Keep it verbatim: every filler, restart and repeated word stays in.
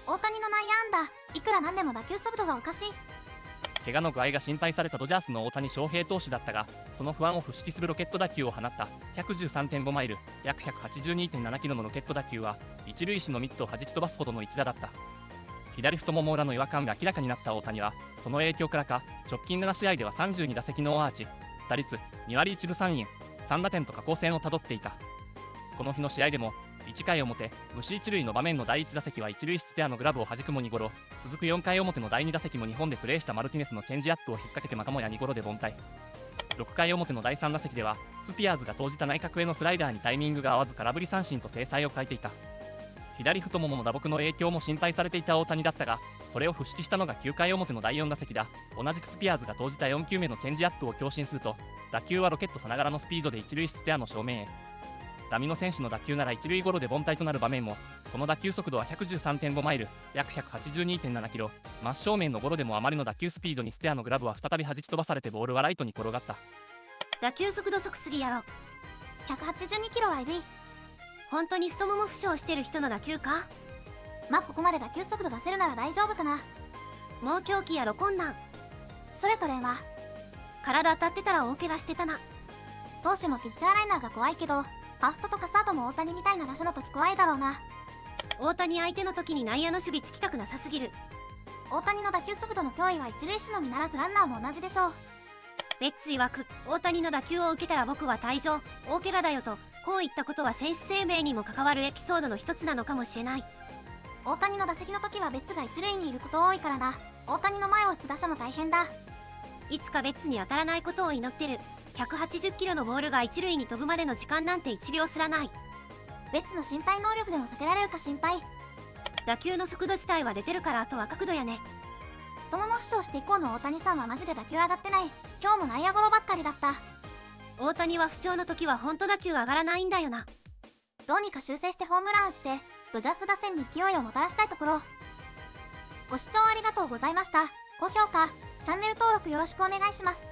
大谷の内野安打、いくらなんでも打球速度がおかしい。 怪我の具合が心配されたドジャースの大谷翔平投手だったが、その不安を払拭するロケット打球を放った ひゃくじゅうさんてんご マイル、約 ひゃくはちじゅうにてんななキロのロケット打球は一塁手のミットを弾き飛ばすほどの一打だった。左太もも裏の違和感が明らかになった大谷は、その影響からか直近なな試合ではさんじゅうに打席ノーアーチ、打率に割いちぶさんりん、さん打点と下降線をたどっていた。この日の試合でもいっかい表、無視一塁の場面のだいいち打席は一塁ステアのグラブを弾くもにゴロ、続くよんかい表のだいに打席も日本でプレーしたマルティネスのチェンジアップを引っ掛けてまたもやにゴロで凡退。ろっかい表のだいさん打席ではスピアーズが投じた内角へのスライダーにタイミングが合わず空振り三振と精彩を欠いていた。左太ももの打撲の影響も心配されていた大谷だったが、それを払拭したのがきゅうかい表のだいよん打席だ。同じくスピアーズが投じたよん球目のチェンジアップを強振すると、打球はロケットさながらのスピードで一塁ステアの正面へ。ダミノ選手の打球なら一塁ゴロで凡退となる場面も、この打球速度は ひゃくじゅうさんてんご マイル、約 ひゃくはちじゅうにてんななキロ、真正面のゴロでもあまりの打球スピードにステアのグラブは再び弾き飛ばされてボールはライトに転がった。 打球速度速すぎやろ。ひゃくはちじゅうにキロはえぐい。本当に太もも負傷してる人の打球か。まあここまで打球速度出せるなら大丈夫かな。もう狂気やろこんなん。それとれは体当たってたら大怪我してたな。投手もピッチャーライナーが怖いけど、ファーストとかサードも大谷みたいな打者の時怖いだろうな。大谷相手の時に内野の守備つきたくなさすぎる。大谷の打球速度の脅威は一塁手のみならずランナーも同じでしょう。ベッツ曰く、大谷の打球を受けたら僕は退場、大怪我だよと、こう言ったことは選手生命にも関わるエピソードの一つなのかもしれない。大谷の打席の時はベッツが一塁にいること多いからな。大谷の前を打つ打者も大変だ。いつかベッツに当たらないことを祈ってる。ひゃくはちじゅっキロのボールが一塁に飛ぶまでの時間なんていちびょうすらない。ベッツの身体能力でも避けられるか心配。打球の速度自体は出てるからあとは角度やね。太もも負傷して以降の大谷さんはマジで打球上がってない。今日も内野ゴロばっかりだった。大谷は不調の時はほんと打球上がらないんだよな。どうにか修正してホームラン打ってドジャース打線に勢いをもたらしたいところ。ご視聴ありがとうございました。高評価、チャンネル登録よろしくお願いします。